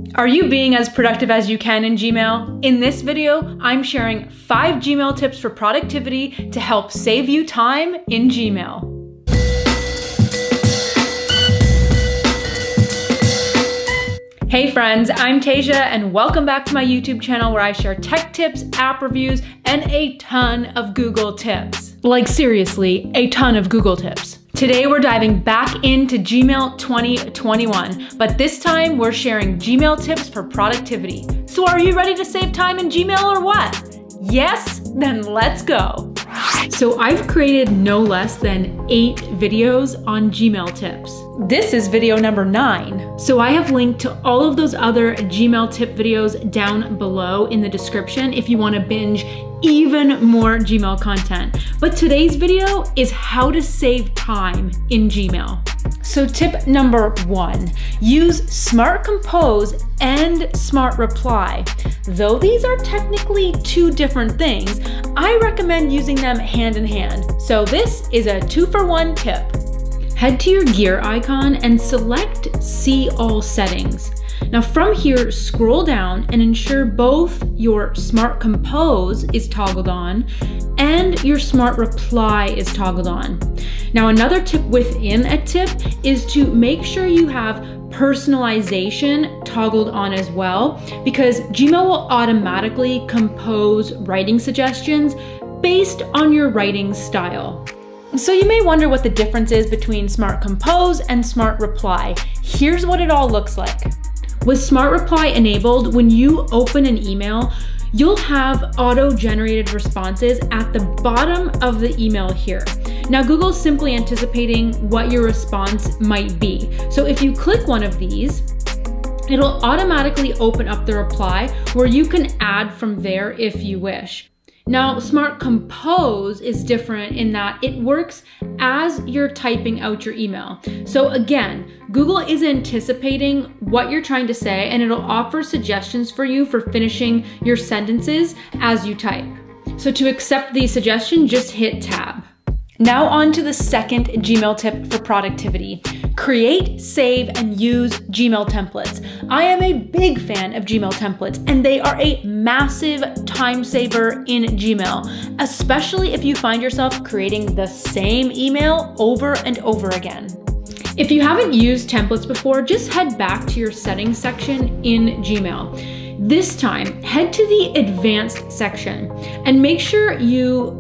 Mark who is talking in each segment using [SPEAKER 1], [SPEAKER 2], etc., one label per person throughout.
[SPEAKER 1] Are you being as productive as you can in Gmail? In this video, I'm sharing 5 Gmail tips for productivity to help save you time in Gmail. Hey friends, I'm Tasia and welcome back to my YouTube channel where I share tech tips, app reviews, and a ton of Google tips. Like seriously, a ton of Google tips. Today we're diving back into Gmail 2021, but this time we're sharing Gmail tips for productivity. So are you ready to save time in Gmail or what? Yes? Then let's go. So I've created no less than 8 videos on Gmail tips. This is video number 9. So I have linked to all of those other Gmail tip videos down below in the description if you want to binge even more Gmail content. But today's video is how to save time in Gmail. So tip number 1, use Smart Compose and Smart Reply. Though these are technically 2 different things, I recommend using them hand in hand. So this is a 2-for-1 tip. Head to your gear icon and select See All Settings. Now from here, scroll down and ensure both your Smart Compose is toggled on and your Smart Reply is toggled on. Now another tip within a tip is to make sure you have personalization toggled on as well, because Gmail will automatically compose writing suggestions based on your writing style. So you may wonder what the difference is between Smart Compose and Smart Reply. Here's what it all looks like. With Smart Reply enabled, when you open an email, you'll have auto-generated responses at the bottom of the email here. Now Google's simply anticipating what your response might be. So if you click one of these, it'll automatically open up the reply where you can add from there if you wish. Now, Smart Compose is different in that it works as you're typing out your email. So again, Google is anticipating what you're trying to say and it'll offer suggestions for you for finishing your sentences as you type. So to accept the suggestion, just hit Tab. Now on to the second Gmail tip for productivity. Create, save, and use Gmail templates. I am a big fan of Gmail templates and they are a massive time saver in Gmail, especially if you find yourself creating the same email over and over again. If you haven't used templates before, just head back to your settings section in Gmail. This time, head to the advanced section and make sure you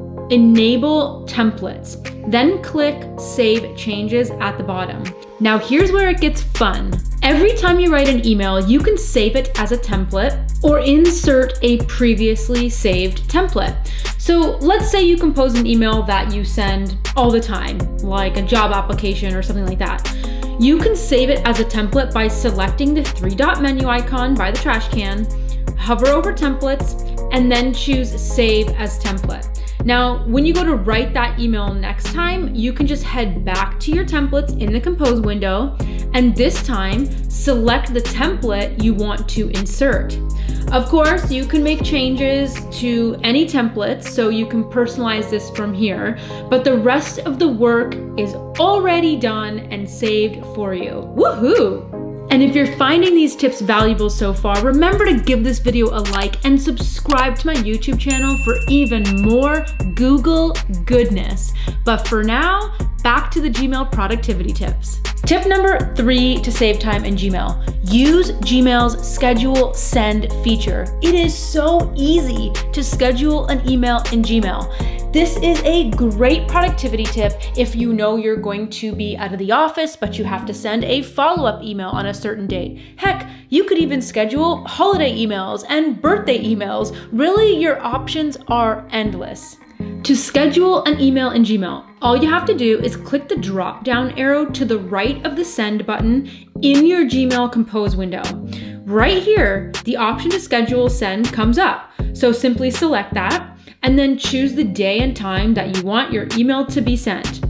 [SPEAKER 1] enable templates, then click Save Changes at the bottom. Now here's where it gets fun. Every time you write an email, you can save it as a template or insert a previously saved template. So let's say you compose an email that you send all the time, like a job application or something like that. You can save it as a template by selecting the 3-dot menu icon by the trash can, hover over templates, and then choose Save as Template. Now, when you go to write that email next time, you can just head back to your templates in the Compose window, and this time, select the template you want to insert. Of course, you can make changes to any templates, so you can personalize this from here, but the rest of the work is already done and saved for you. Woohoo! And if you're finding these tips valuable so far, remember to give this video a like and subscribe to my YouTube channel for even more Google goodness. But for now, back to the Gmail productivity tips. Tip number 3 to save time in Gmail. Use Gmail's Schedule Send feature. It is so easy to schedule an email in Gmail. This is a great productivity tip if you know you're going to be out of the office, but you have to send a follow-up email on a certain date. Heck, you could even schedule holiday emails and birthday emails. Really, your options are endless. To schedule an email in Gmail, all you have to do is click the drop-down arrow to the right of the Send button in your Gmail Compose window. Right here, the option to schedule send comes up. So simply select that and then choose the day and time that you want your email to be sent.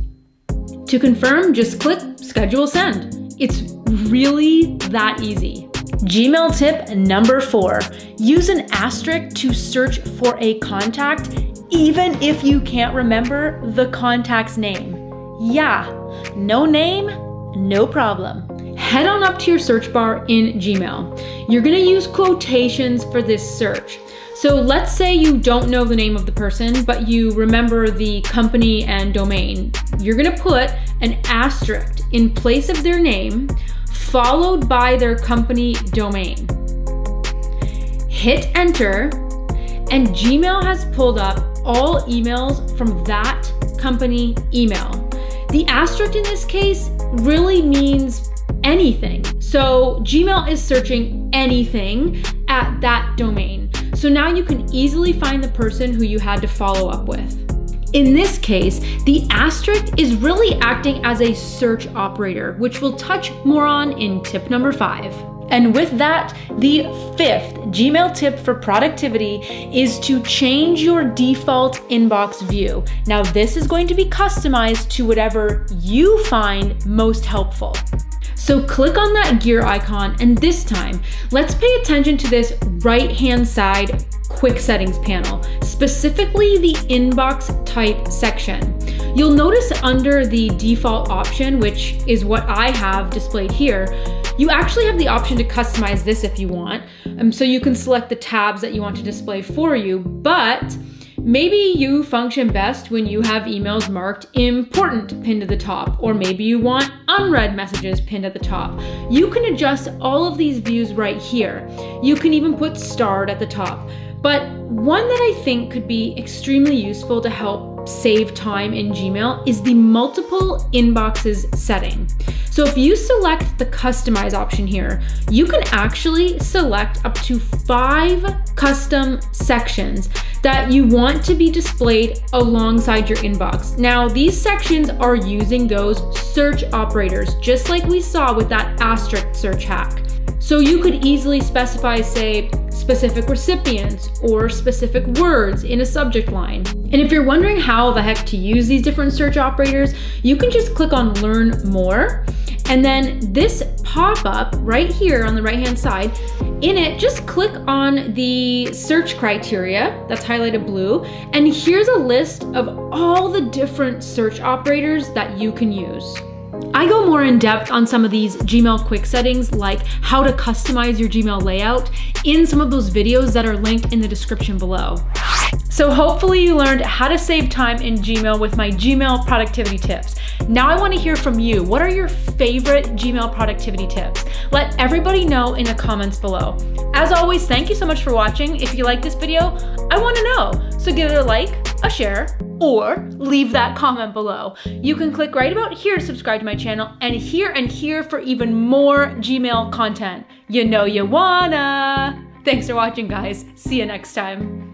[SPEAKER 1] To confirm, just click Schedule Send. It's really that easy. Gmail tip number 4, use an asterisk to search for a contact even if you can't remember the contact's name. Yeah, no name, no problem. head on up to your search bar in Gmail. You're gonna use quotations for this search. So let's say you don't know the name of the person, but you remember the company and domain. You're gonna put an asterisk in place of their name, followed by their company domain. Hit enter, and Gmail has pulled up all emails from that company email. The asterisk in this case really means anything. So Gmail is searching anything at that domain. So now you can easily find the person who you had to follow up with. In this case, the asterisk is really acting as a search operator, which we'll touch more on in tip number 5. And with that, the 5th Gmail tip for productivity is to change your default inbox view. Now, this is going to be customized to whatever you find most helpful. So click on that gear icon, and this time, let's pay attention to this right-hand side quick settings panel, specifically the inbox type section. You'll notice under the default option, which is what I have displayed here, you actually have the option to customize this if you want. So you can select the tabs that you want to display for you, but maybe you function best when you have emails marked important pinned to the top, or maybe you want unread messages pinned at the top. You can adjust all of these views right here. You can even put starred at the top. But one that I think could be extremely useful to help save time in Gmail is the multiple inboxes setting. So if you select the customize option here, you can actually select up to 5 custom sections that you want to be displayed alongside your inbox. Now, these sections are using those search operators, just like we saw with that asterisk search hack. So you could easily specify, say, specific recipients or specific words in a subject line. And if you're wondering how the heck to use these different search operators, you can just click on Learn More. And then this pop-up right here on the right-hand side, in it, just click on the search criteria that's highlighted blue. And here's a list of all the different search operators that you can use. I go more in depth on some of these Gmail quick settings, like how to customize your Gmail layout, in some of those videos that are linked in the description below. So hopefully you learned how to save time in Gmail with my Gmail productivity tips. Now I want to hear from you. What are your favorite Gmail productivity tips? Let everybody know in the comments below. As always, thank you so much for watching. If you like this video, I want to know. So give it a like, a share, or leave that comment below. You can click right about here to subscribe to my channel, and here for even more Gmail content. You know you wanna. Thanks for watching, guys. See you next time.